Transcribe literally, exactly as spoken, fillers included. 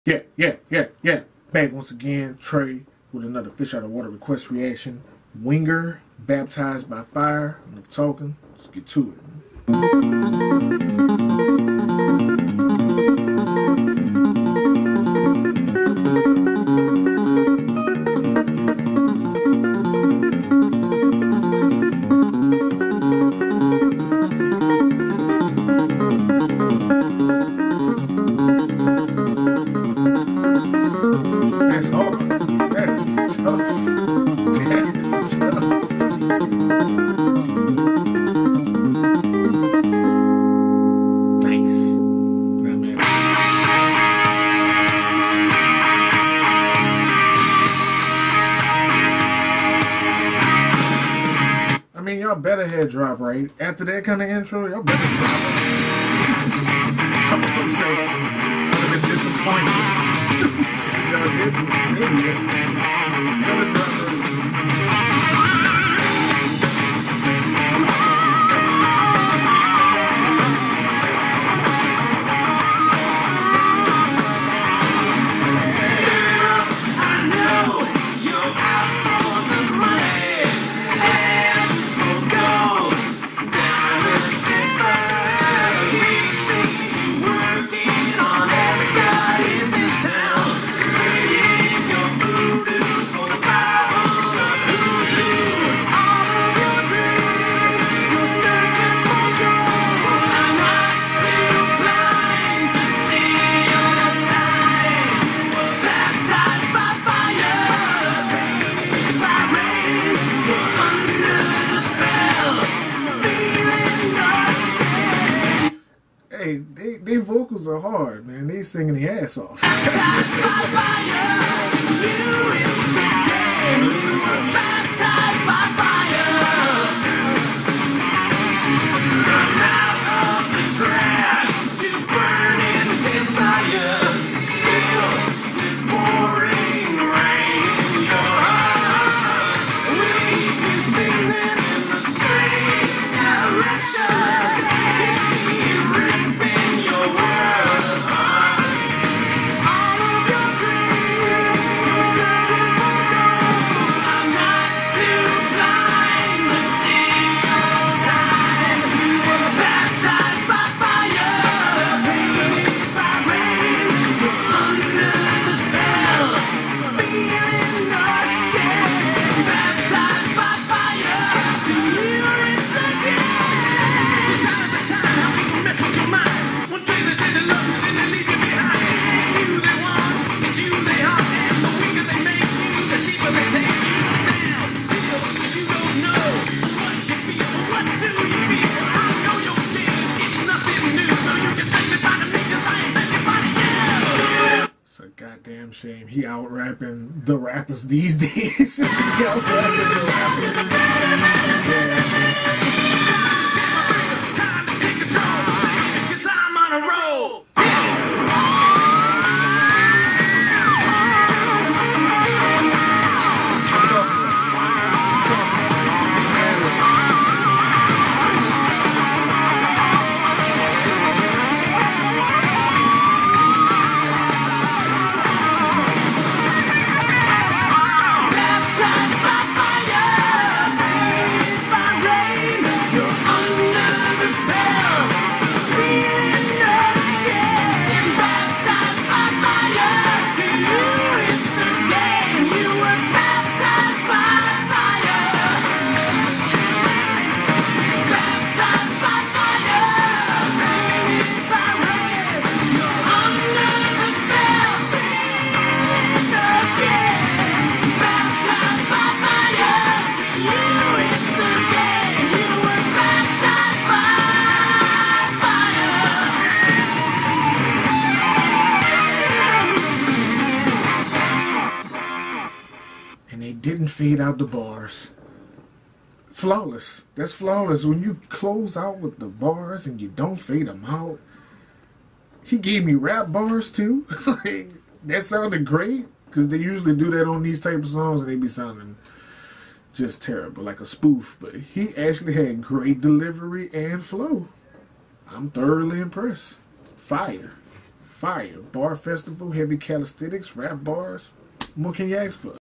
Yeah, yeah, yeah, yeah. Back once again, Trey with another Fish Out of Water request reaction. Winger, Baptized by Fire. Enough talking. Let's get to it. That's hard. That is tough. That is tough. Nice. Nah, man. I mean, y'all better head drop right. After that kind of intro, y'all better drop right. Some of them say, I'm a bit disappointed. Y'all did? Really? Yeah. Better drop right. Hey, they, they vocals are hard, man. They singing the ass off. Goddamn shame. He out rapping the rappers these days. He out rapping the rappers. Time to take control, because I'm on a roll. Didn't fade out the bars. Flawless. That's flawless. When you close out with the bars and you don't fade them out. He gave me rap bars too. Like, that sounded great, because they usually do that on these type of songs and they be sounding just terrible, like a spoof. But he actually had great delivery and flow. I'm thoroughly impressed. Fire. fire. Bar festival, heavy calisthenics, rap bars. What can you ask for?